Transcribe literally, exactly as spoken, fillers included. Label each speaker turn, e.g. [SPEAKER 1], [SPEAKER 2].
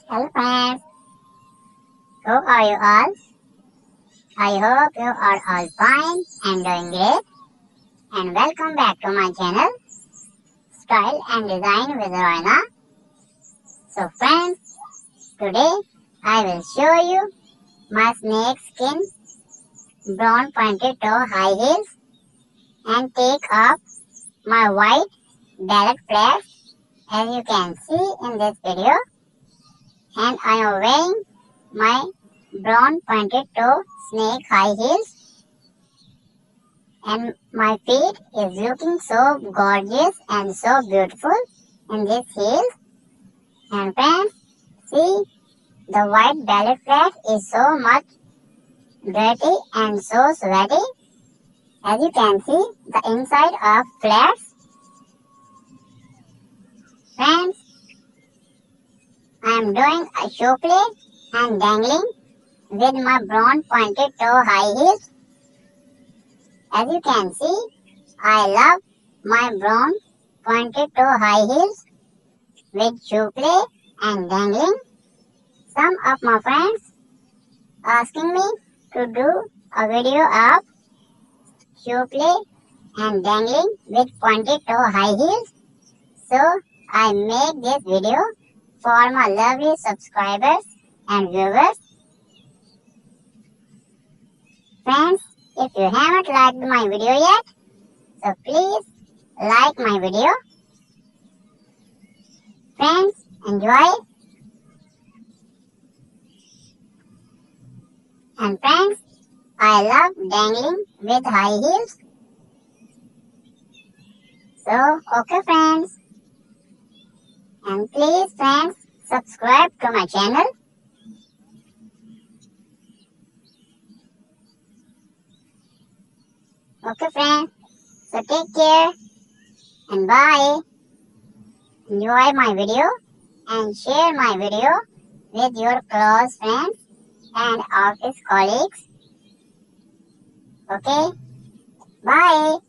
[SPEAKER 1] Hello friends, how are you all? I hope you are all fine and doing great. And welcome back to my channel, Style and Design with Roina. So friends, today I will show you my snake skin brown pointed toe high heels and take off my white ballet flats as you can see in this video. And I am wearing my brown pointed toe snake high heels, and my feet is looking so gorgeous and so beautiful in this heels. And friends, see, the white ballet flat is so much dirty and so sweaty. As you can see, the inside of flats. Friends, I am doing a show play and dangling with my brown pointed toe high heels. As you can see, I love my brown pointed toe high heels with shoe play and dangling. Some of my friends asking me to do a video of shoe play and dangling with pointed toe high heels. So I make this video for my lovely subscribers and viewers. Friends, if you haven't liked my video yet, so please like my video. Friends, enjoy. And friends, I love dangling with high heels. So, okay friends. And please friends, subscribe to my channel. Okay friends, so take care and bye. Enjoy my video and share my video with your close friends and office colleagues. Okay, bye.